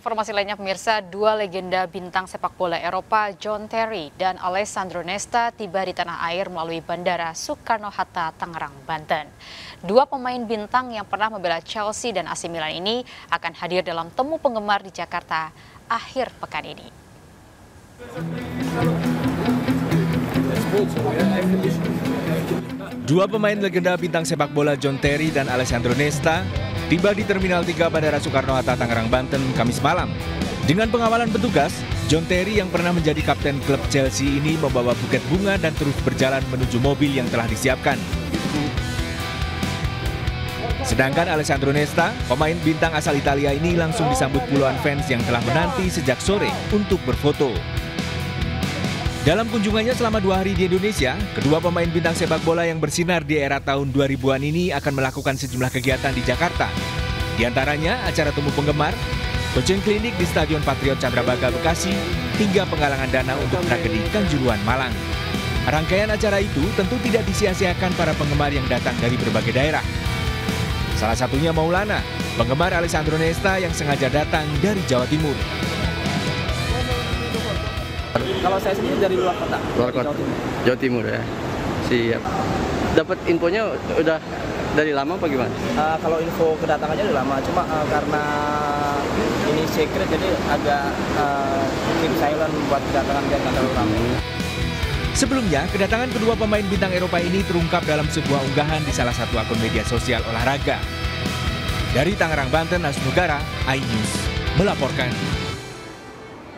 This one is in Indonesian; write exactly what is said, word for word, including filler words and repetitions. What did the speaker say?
Informasi lainnya pemirsa, dua legenda bintang sepak bola Eropa John Terry dan Alessandro Nesta tiba di tanah air melalui Bandara Soekarno-Hatta, Tangerang, Banten. Dua pemain bintang yang pernah membela Chelsea dan A C Milan ini akan hadir dalam temu penggemar di Jakarta akhir pekan ini. Dua pemain legenda bintang sepak bola John Terry dan Alessandro Nesta tiba di Terminal tiga Bandara Soekarno-Hatta, Tangerang, Banten, Kamis malam. Dengan pengawalan petugas, John Terry yang pernah menjadi kapten klub Chelsea ini membawa buket bunga dan terus berjalan menuju mobil yang telah disiapkan. Sedangkan Alessandro Nesta, pemain bintang asal Italia ini langsung disambut puluhan fans yang telah menanti sejak sore untuk berfoto. Dalam kunjungannya selama dua hari di Indonesia, kedua pemain bintang sepak bola yang bersinar di era tahun dua ribuan ini akan melakukan sejumlah kegiatan di Jakarta. Di antaranya acara temu penggemar, coaching klinik di Stadion Patriot Candrabaga, Bekasi, hingga penggalangan dana untuk tragedi Kanjuruhan, Malang. Rangkaian acara itu tentu tidak disia-siakan para penggemar yang datang dari berbagai daerah. Salah satunya Maulana, penggemar Alessandro Nesta yang sengaja datang dari Jawa Timur. Kalau saya sendiri dari luar kota. Luar kota. Jawa Timur. Jawa Timur ya. Siap. Dapat infonya udah dari lama apa gimana? Uh, kalau info kedatangannya udah lama, cuma uh, karena ini secret jadi agak uh, keep silent buat kedatangan biar nggak terlalu ramai. Sebelumnya, kedatangan kedua pemain bintang Eropa ini terungkap dalam sebuah unggahan di salah satu akun media sosial olahraga. Dari Tangerang, Banten, Asnugara, iNews melaporkan.